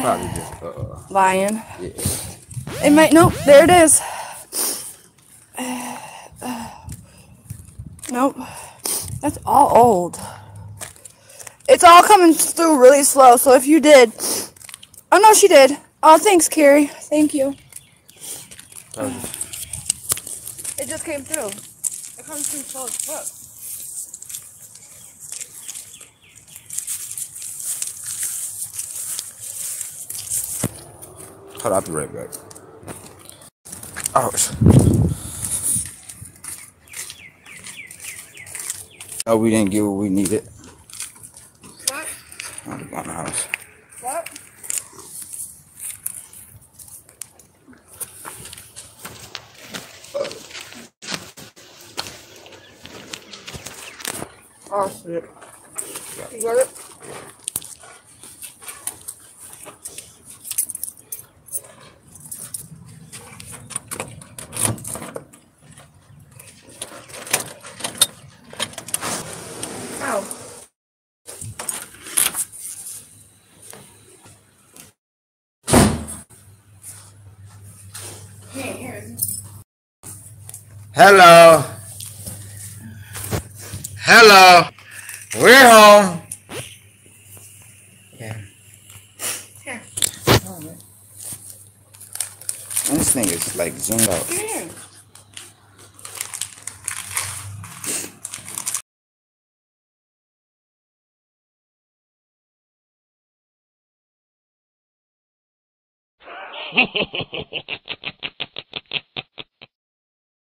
probably just lying. Yeah. It might. Nope. There it is. Nope. That's all old. It's all coming through really slow. So if you did, oh no, she did. Oh, thanks, Carrie. Thank you. It just came through. It comes through slow as fuck. Hold on, I'll be right back. Ouch. Oh, we didn't get what we needed. What? I'm going to the house. What? Oh, shit. You got it? Ow. Hello. Hello. We're home. Yeah. Here. Oh, man. This thing is like zoomed out. Here.